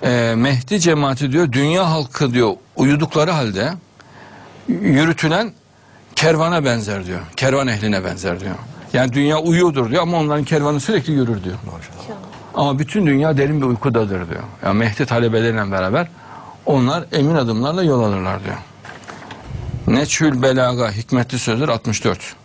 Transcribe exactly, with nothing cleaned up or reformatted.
e, Mehdi cemaati diyor dünya halkı diyor uyudukları halde yürütülen kervana benzer diyor. Kervan ehline benzer diyor. Yani dünya uyuyordur diyor ama onların kervanı sürekli yürür diyor. Ama bütün dünya derin bir uykudadır diyor. Yani Mehdi talebeleriyle beraber onlar emin adımlarla yol alırlar diyor. Neçhül Belaga hikmetli sözler altmış dört.